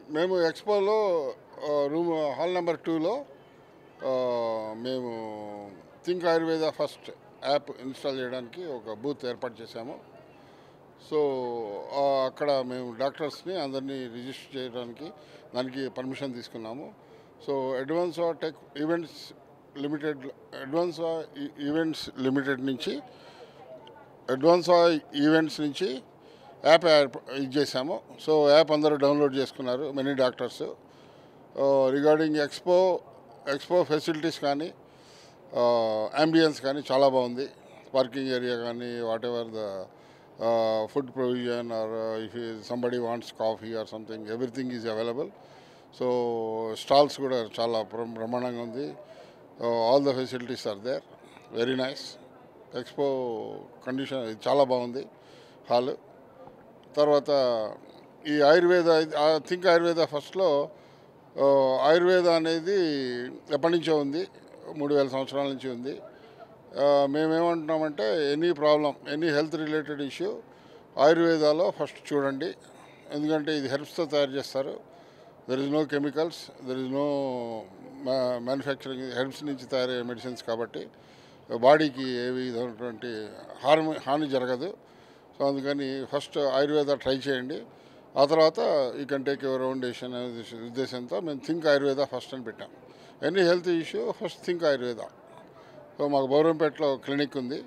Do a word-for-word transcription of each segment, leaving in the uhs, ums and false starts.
మేము ఎక్స్పోలో room hall number టూలో మేము think Ayurveda first app install చేయడానికి ఒక బూత్ ఏర్పాటు చేశాము. సో అక్కడ మేము డాక్టర్స్ని అందరినీ రిజిస్టర్ చేయడానికి దానికి పర్మిషన్ తీసుకున్నాము. So advance tech events limited advance events limited నుంచి అడ్వాన్స్ ఈవెంట్స్ నుంచి యాప్ ఇది చేశాము. సో యాప్ అందరూ డౌన్లోడ్ చేసుకున్నారు, many doctors. Regarding expo expo facilities కానీ అంబియన్స్ కానీ చాలా బాగుంది. పార్కింగ్ ఏరియా కానీ whatever the food provision or if somebody wants coffee or something everything is available. So stalls కూడా చాలా బ్రహ్మాండంగా ఉంది. All the facilities are there, very nice. Expo condition చాలా బాగుంది హాల్. తర్వాత ఈ ఆయుర్వేద థింక్ ఆయుర్వేద ఫస్ట్లో ఆయుర్వేద అనేది ఎప్పటి నుంచో ఉంది, మూడు వేల సంవత్సరాల నుంచి ఉంది. మేమేమంటున్నామంటే any problem, any health related issue ఆయుర్వేదాలో ఫస్ట్ చూడండి. ఎందుకంటే ఇది హెర్బ్స్తో తయారు చేస్తారు. There is no chemicals, there is no manufacturing, herbs నుంచి తయారయ్యే మెడిసిన్స్ కాబట్టి బాడీకి ఏ విధమైనటువంటి హార్మ్ హాని జరగదు. సో అందుకని ఫస్ట్ ఆయుర్వేద ట్రై చేయండి, ఆ తర్వాత ఈ can take your own decision అనే ఉద్దేశంతో మేము థింక్ ఆయుర్వేద ఫస్ట్ అని పెట్టాం. Any health issue first think Ayurveda. So మాకు బౌరంపేటలో క్లినిక్ ఉంది.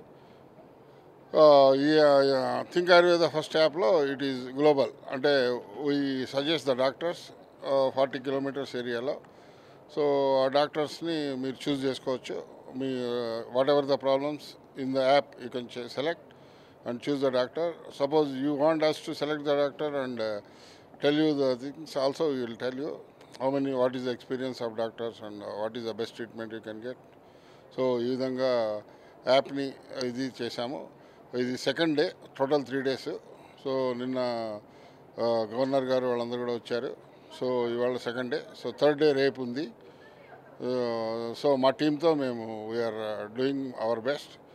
ఈ థింక్ ఆయుర్వేద ఫస్ట్ యాప్లో ఇట్ ఈస్ గ్లోబల్, అంటే we suggest the doctors forty kilometres ఏరియాలో. సో ఆ డాక్టర్స్ని మీరు చూస్ చేసుకోవచ్చు. మీ whatever the problems in the app you can select and choose the doctor. Suppose you want us to select the doctor and uh, tell you the things, also we will tell you how many, what is the experience of doctors and uh, what is the best treatment you can get. So ఈ విధంగా యాప్ని ఇది చేశాము. ఇది second day, total three days. So నిన్న governor గారు వాళ్ళందరూ కూడా వచ్చారు. సో ఇవాళ second day. So third day రేపు ఉంది. సో మా టీంతో మేము వీఆర్ డూయింగ్ అవర్ బెస్ట్.